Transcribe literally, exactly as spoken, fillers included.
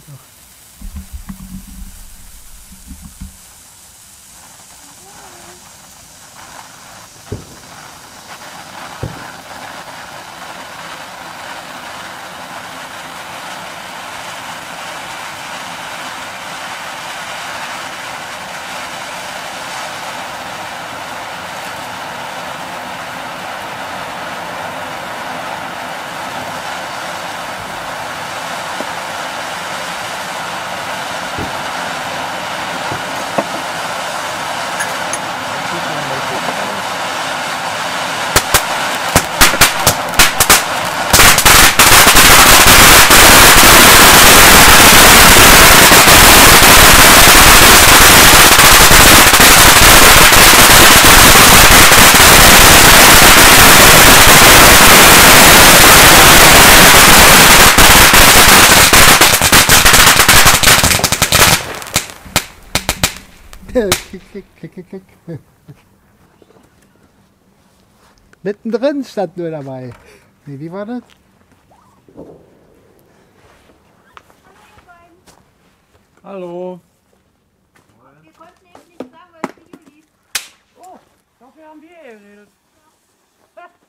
doch. Klick, klick, klick, klick, klick. Mittendrin stand nur dabei. Nee, wie war das? Hallo. Wir konnten eben nicht sagen, weil das Video lief. Oh, dafür haben wir geredet.